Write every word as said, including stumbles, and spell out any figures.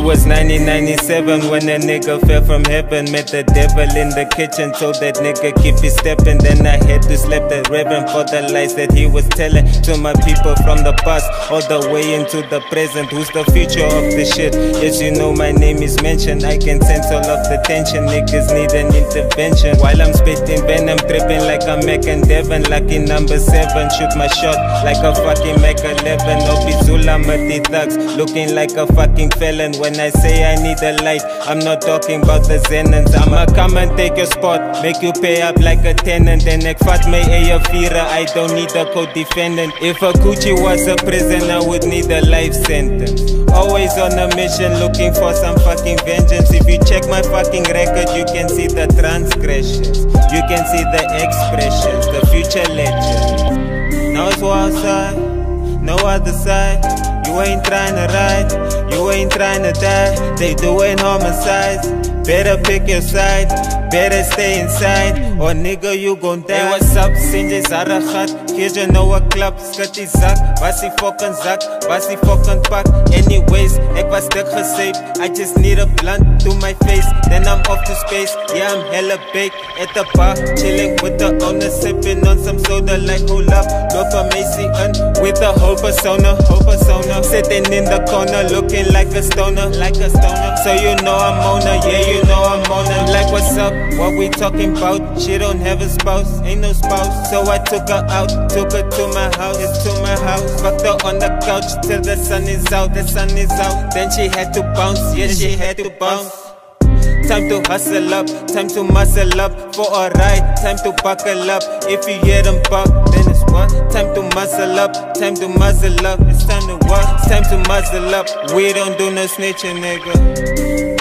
was nineteen ninety-seven when a nigga fell from heaven. Met the devil in the kitchen, told that nigga keep his stepping. Then I had to slap the reverend for the lies that he was telling to my people from the past all the way into the present. Who's the future of the shit? Yes, you know my name is mentioned. I can sense all of the tension. Niggas need an intervention. While I'm spitting venom, tripping like I'm Mac and Devon. Lucky number seven, shoot my shot like a fucking Mac eleven. Obizula Mati thugs, looking like a fucking felon. When I say I need a light, I'm not talking about the Zenons. I'ma come and take your spot, make you pay up like a tenant. And ek vat my eie vira, I don't need a co-defendant. If a coochie was a prison, I would need a life sentence. Always on a mission, looking for some fucking vengeance. If you check my fucking record, you can see the transgressions, you can see the expressions, the future legends. Now it's war outside, no other side. You ain't tryna ride, you ain't tryna die. They doing homicides, better pick your side, better stay inside, or nigga you gon' die. Hey, what's up, Sinjay Zaragat? Here's your Noah Club, skutty zak. Was die fucking zak, was die fucking pak. Anyways, ek was dik gesaved. I just need a blunt to my face, then I'm off to space. Yeah, I'm hella baked at the bar, chilling with the owner, sipping on some soda like hold up. Look for Macy un with a whole persona, whole persona. Sitting in the corner, looking like a stoner, like a stoner. So you know I'm on her, yeah, you know I'm on her. Like what's up? What we talking about? She don't have a spouse, ain't no spouse. So I took her out, took her to my house, it's to my house. Fucked her on the couch till the sun is out, the sun is out. Then she had to bounce, yeah, she had to bounce. Time to hustle up, time to muscle up for a ride, time to buckle up. If you hear them buck, then it's what? Time to muscle up, time to muzzle up. It's time to what? It's time to muzzle up. We don't do no snitching, nigga.